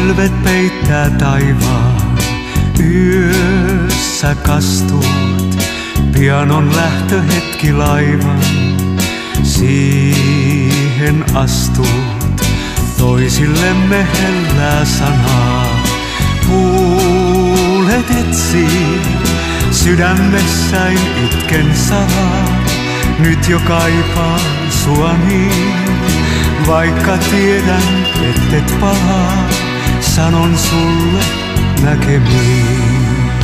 Pilvet peittää taivaan, yössä kastuut. Pian on lähtöhetki laivan, siihen astuut. Toisillemme hellää sanaa, huulet etsii. Sydämessäin itken salaa, nyt jo kaipaan sua niin. Vaikka tiedän, ettet palaa, sanon sulle näkemiin.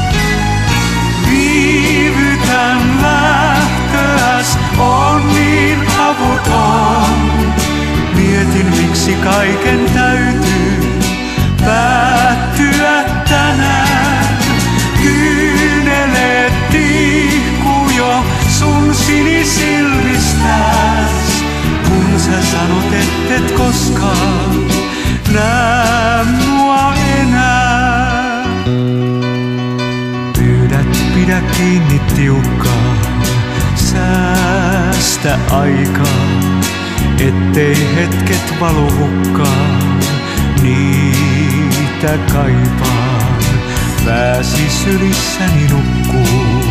Viivytän lähtöäs, on niin avuton. Mietin, miksi kaiken täytyy päättyä tänään. Kyyneleet tihkuu jo sun sinisilmistäs, kun sä sanot, ettet koskaan näe mua enää. Pyydät, pidä kiinni tiukkaan, säästä aikaa, ettei hetket valu hukkaan. Niitä kaipaan, pääsi sylissäni nukkuu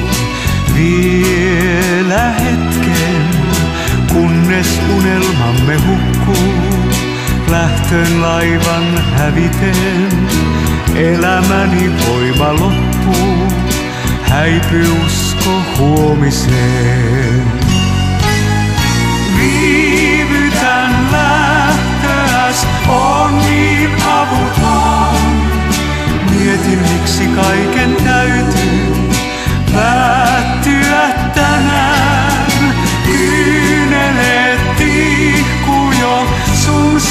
vielä hetken, kunnes unelmamme hukkuu. Lähtön laivan häviten, elämäni voima loppuu. Häipy usko huomiseen. Viivytän lähtöäs, on niin avuton. Mietin, miksi kaiken täytyy päättyä tänään. Kyyneleet tihkuu jo sun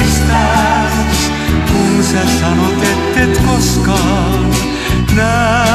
sinisilmistäs, kun sä sanot, ettet koskaan näe